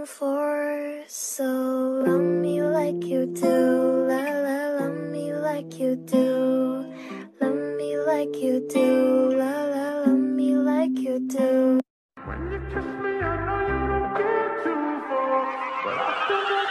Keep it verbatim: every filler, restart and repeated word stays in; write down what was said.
for. So love me like you do, la la, love me like you do, love me like you do, la la, love me like you do. When you kiss me, I know you don't get too far, but I still